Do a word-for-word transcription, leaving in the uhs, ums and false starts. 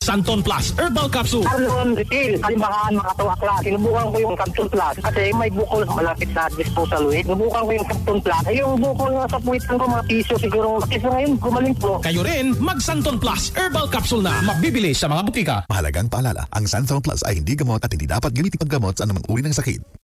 Xanthone Plus Herbal Capsule. Arlon Refill, kalimbahan makatawa kla. Sinubukan ko yung Xanthone Plus kasi may bukol malapit sa disposal weight. Sinubukan ko yung Xanthone Plus. Ay, yung bukol nga sa puwitan ko, mga piso siguro. Kasi ngayon, gumaling po. Kayo rin, mag Xanthone Plus Herbal Capsule na. Mabibili sa mga butika. Mahalagang paalala, ang Xanthone Plus ay hindi gamot at hindi dapat gamitin paggamot sa anumang uri ng sakit.